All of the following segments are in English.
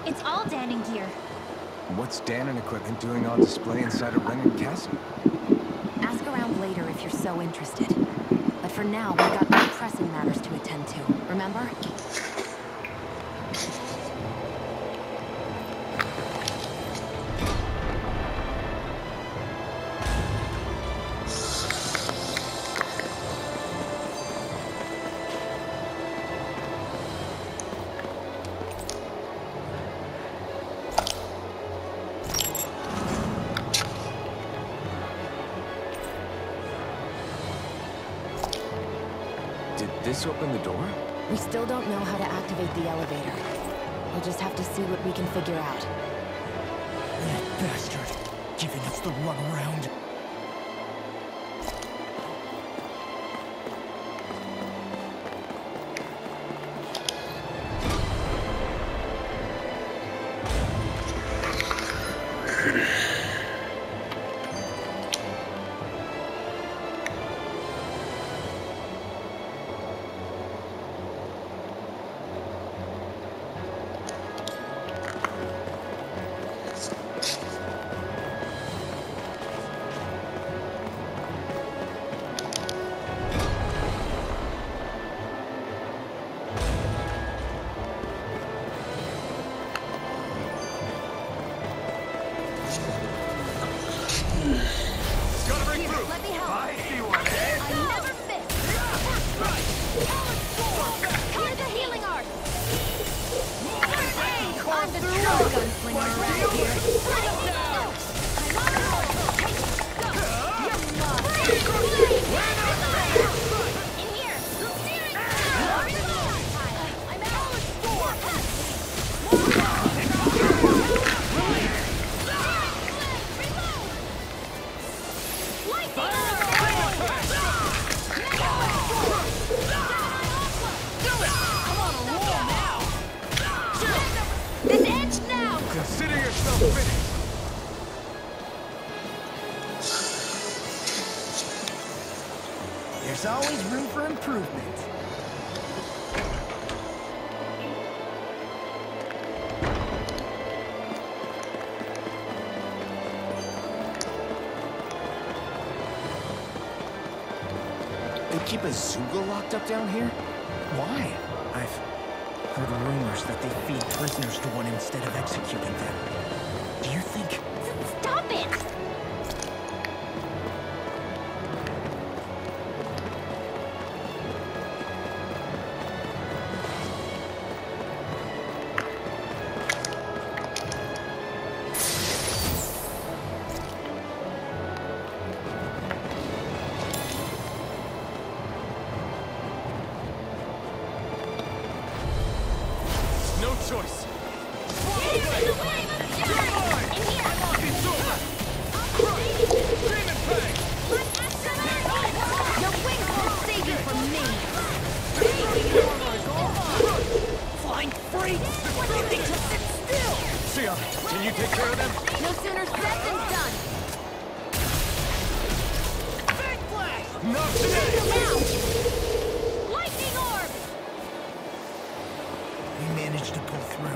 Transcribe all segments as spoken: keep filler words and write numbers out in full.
It's all Danon gear. What's Danon equipment doing on display inside of Renan Castle? Ask around later if you're so interested. But for now, we've got more pressing matters to attend to, remember? This open the door? We still don't know how to activate the elevator. We'll just have to see what we can figure out. That bastard! Giving us the runaround. There's always room for improvement. They keep a Zeuga locked up down here? Why? I've heard rumors that they feed prisoners to one instead of executing them. Do you think... Stop it! Choice. Your wings won't save you from me. Flying freaks! They just sit still! Shionne, can you take care of them? No sooner said than done. Big flash! Not today! Now! Lightning orb! We managed to pull through.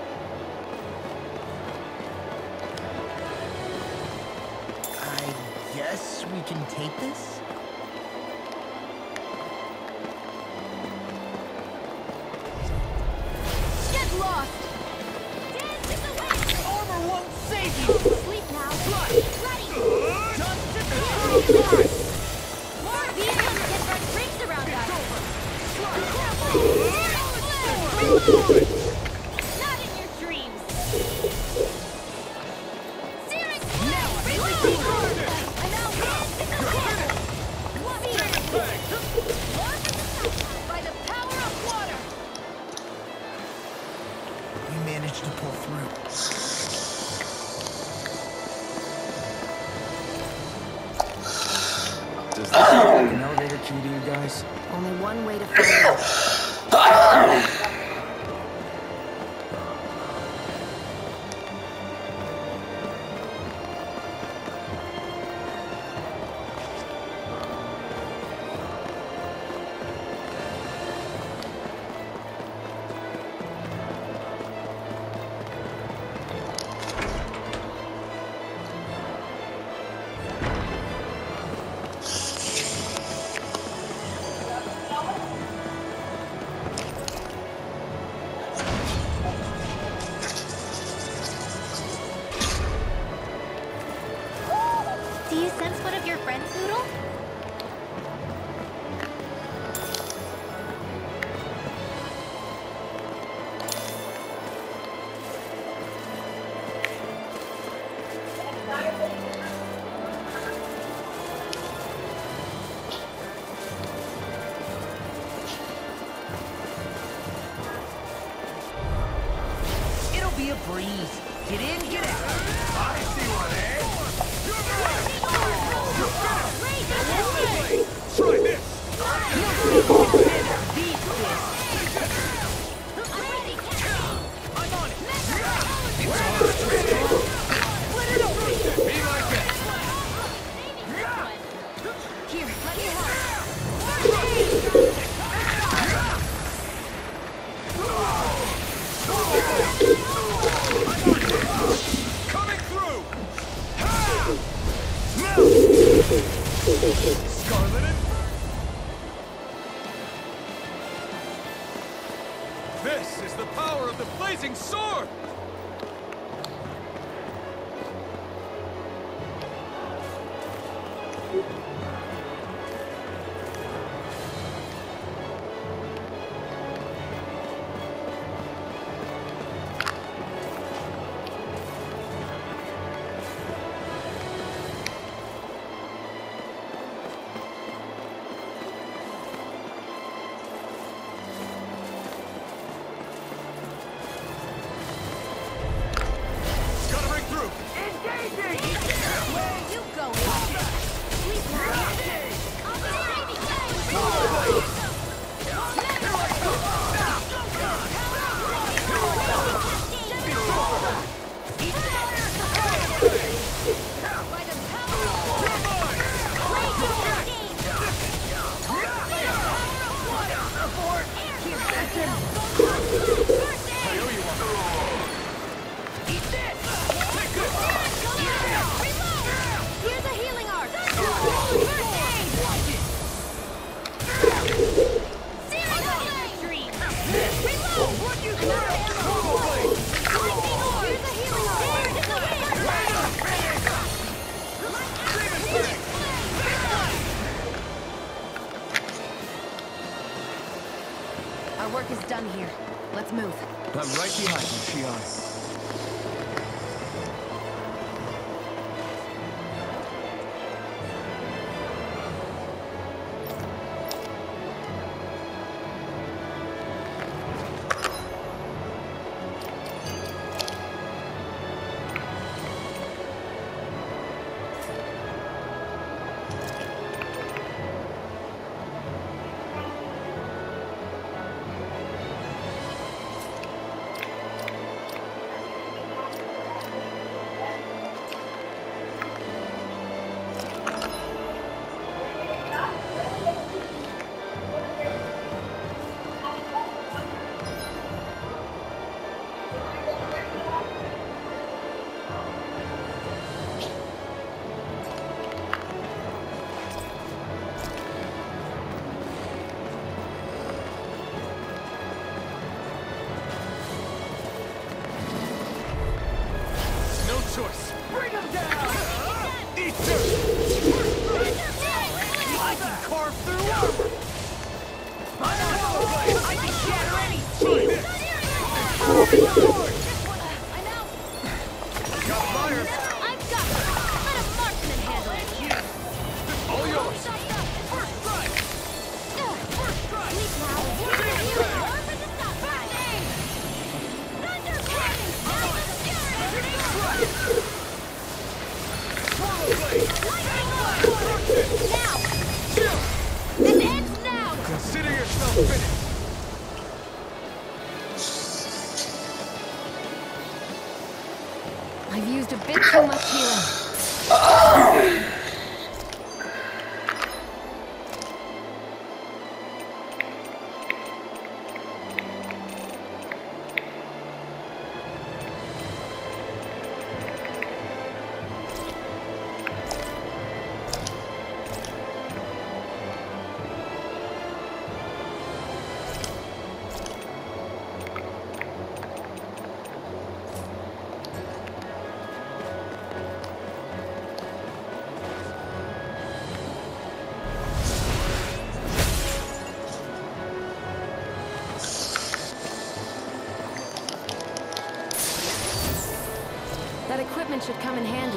I guess we can take this? Get lost! Dance in the wind! Armor won't save you! Sleep now. Ready! Just to More vehicles get run rings around us. Not in your dreams. Searing now, release! And now dance in the wind! By the power of water! We managed to pull through. Does this look like an elevator key to you guys? Only one way to find out. Poodle? It'll be a breeze. Get in, get out. I see one, eh? Try this! Beat this. I'm ready! I'm on it. Be like that. Here, let me help. Coming through! Now! Scarlet and... This is the power of the blazing sword! Gotta break through! Where are you going? Please, here's a healing arc. Our work is done here. Let's move. I'm right behind you, Shion. Choice. Bring him down! Eat dirt! I can carve through armor. I'm on the way. I can shatter any shield. I'm out! Got fire! I've got it! Let a marksman handle it! All yours! Stop, stop! First strike. First strike. Please now! Here's a healing arc for the stop! Burning! Thunder Blade! Lightning arc! Now! It ends now! Consider yourself finished! I've used a bit too much healing. That equipment should come in handy.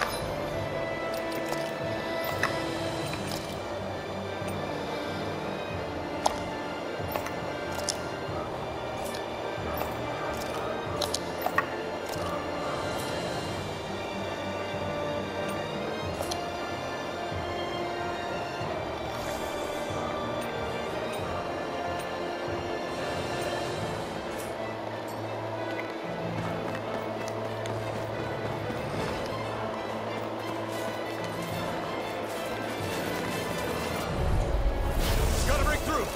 Gotta break through!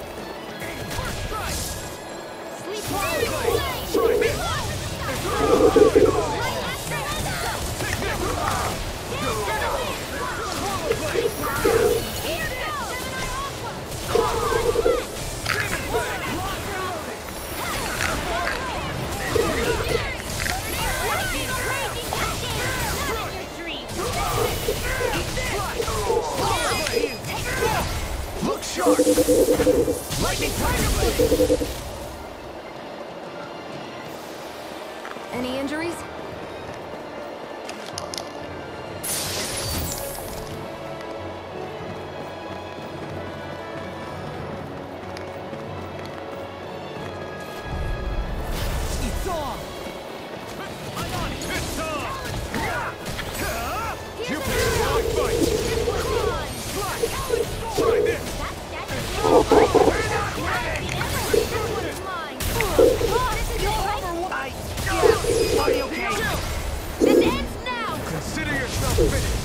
Look sharp! Lightning Tiger Blade! Any injuries? It's on! I'm on it! It's on! You pick a dog fight! Try this! Are you okay? This ends now! Consider yourself finished!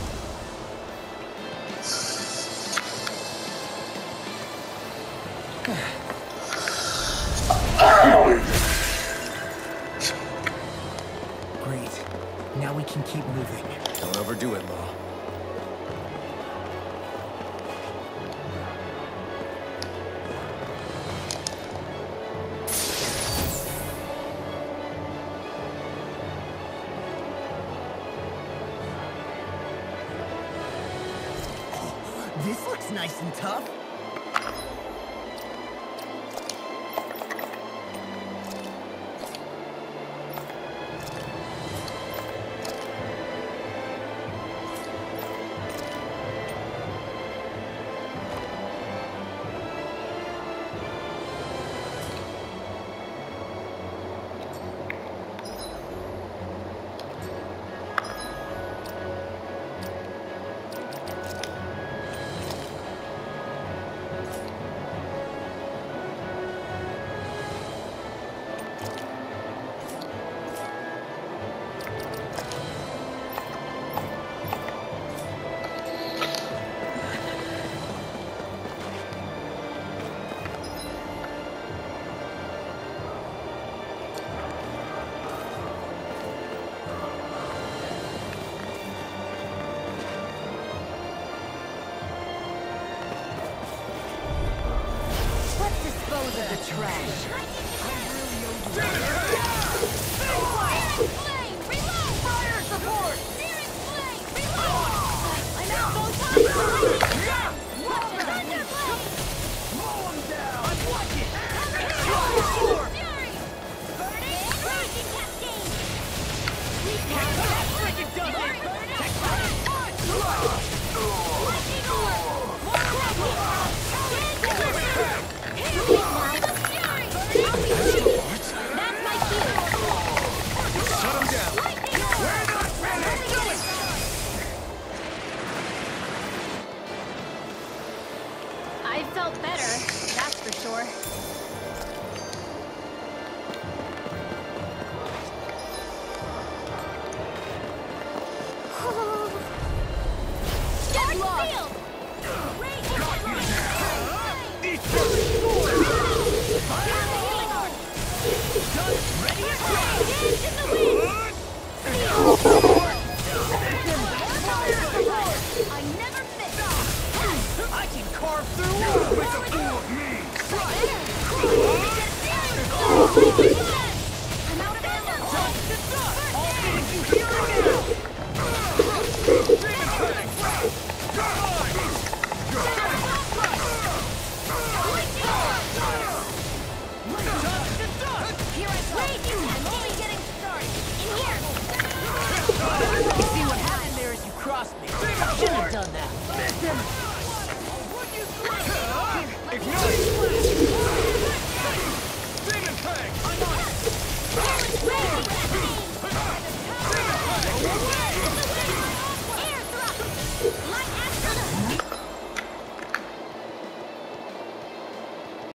Great. Now we can keep moving. Don't overdo it, Law. This looks nice and tough. Let's dispose of the trash. Flame! Reload! Fire support! Searing flame! Reload! I'm out both times! Watch it! Thunder blade! Blow him down! I'm watching! Fury! Burning! Raging cascade! That freaking does it! Lightning orb! More lightning! Fury! That's my cue! Shut him down! Lightning orb! We're not ready! I felt better, that's for sure. Get sealed! Raging I never miss! I can carve through You walls! make a fool of me! I'm out of ammo! All things you hear now! Here I go! Wait, I'm only getting started! In here! Should have done that.